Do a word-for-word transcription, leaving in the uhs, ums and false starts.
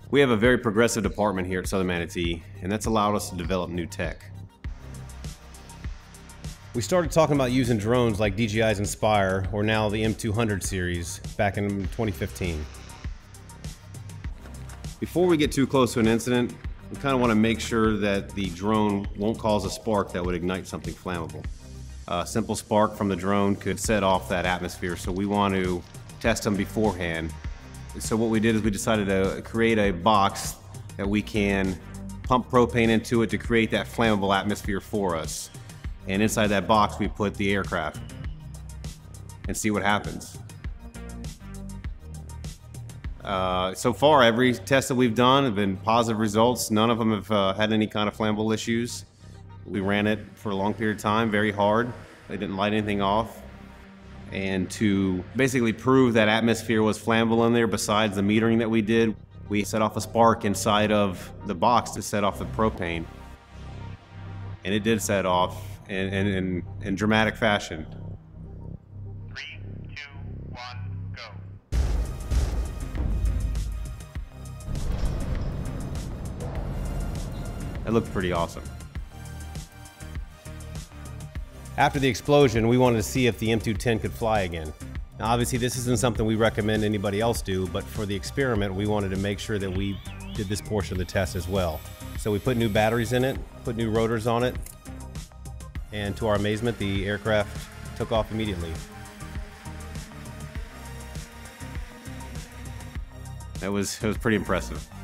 We have a very progressive department here at Southern Manatee, and that's allowed us to develop new tech. We started talking about using drones like D J I's Inspire, or now the M two hundred series, back in twenty fifteen. Before we get too close to an incident, we kind of want to make sure that the drone won't cause a spark that would ignite something flammable. A simple spark from the drone could set off that atmosphere, so we want to test them beforehand. So what we did is we decided to create a box that we can pump propane into it to create that flammable atmosphere for us. And inside that box we put the aircraft and see what happens. Uh, so far, every test that we've done have been positive results. None of them have uh, had any kind of flammable issues. We ran it for a long period of time, very hard. They didn't light anything off. And to basically prove that atmosphere was flammable in there, besides the metering that we did, we set off a spark inside of the box to set off the propane. And it did set off in, in, in, in dramatic fashion. Three, two, one, go. It looked pretty awesome. After the explosion, we wanted to see if the M two ten could fly again. Now obviously this isn't something we recommend anybody else do, but for the experiment we wanted to make sure that we did this portion of the test as well. So we put new batteries in it, put new rotors on it, and to our amazement the aircraft took off immediately. That was, it was pretty impressive.